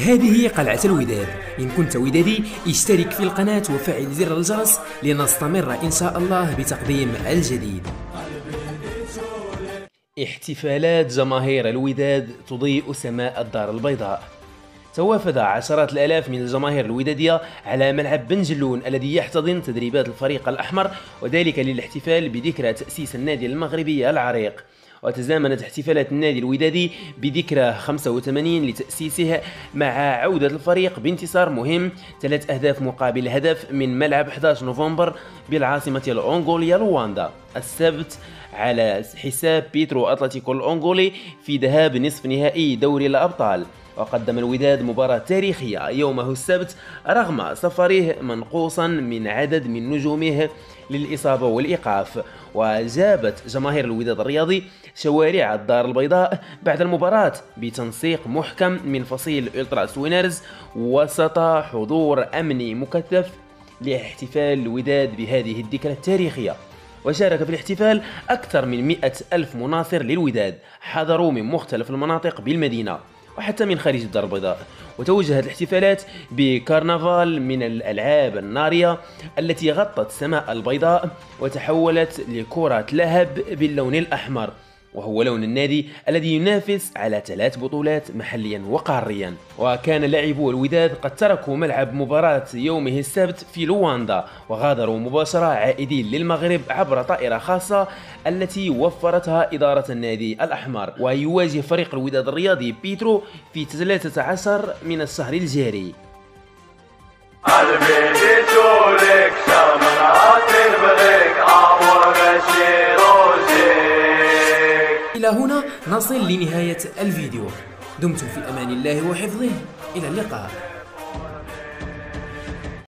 هذه هي قلعة الوداد. إن كنت ودادي اشترك في القناة وفعل زر الجرس لنستمر إن شاء الله بتقديم الجديد. احتفالات جماهير الوداد تضيء سماء الدار البيضاء. توافد عشرات الآلاف من الجماهير الودادية على ملعب بن جلون الذي يحتضن تدريبات الفريق الأحمر، وذلك للاحتفال بذكرى تأسيس النادي المغربي العريق. وتزامنت احتفالات النادي الودادي بذكرى 85 لتأسيسه مع عودة الفريق بانتصار مهم 3 أهداف مقابل هدف من ملعب 11 نوفمبر بالعاصمة الأنغولية لواندا السبت على حساب بيترو أتلتيكو الأنغولي في ذهاب نصف نهائي دوري الأبطال. وقدم الوداد مباراة تاريخية يومه السبت رغم سفره منقوصا من عدد من نجومه للإصابة والإيقاف. وجابت جماهير الوداد الرياضي شوارع الدار البيضاء بعد المباراة بتنسيق محكم من فصيل ألتراس وينرز وسط حضور أمني مكثف لاحتفال الوداد بهذه الذكرى التاريخية. وشارك في الاحتفال أكثر من 100,000 مناصر للوداد حضروا من مختلف المناطق بالمدينة وحتى من خارج الدار البيضاء. وتوجهت الاحتفالات بكرنفال من الألعاب النارية التي غطت سماء البيضاء وتحولت لكرة لهب باللون الأحمر، وهو لون النادي الذي ينافس على 3 بطولات محليا وقاريا. وكان لاعبو الوداد قد تركوا ملعب مباراة يومه السبت في لواندا وغادروا مباشرة عائدين للمغرب عبر طائرة خاصة التي وفرتها إدارة النادي الأحمر. ويواجه فريق الوداد الرياضي بيترو في 13 من الشهر الجاري. إلى هنا نصل لنهاية الفيديو. دمتم في أمان الله وحفظه. إلى اللقاء.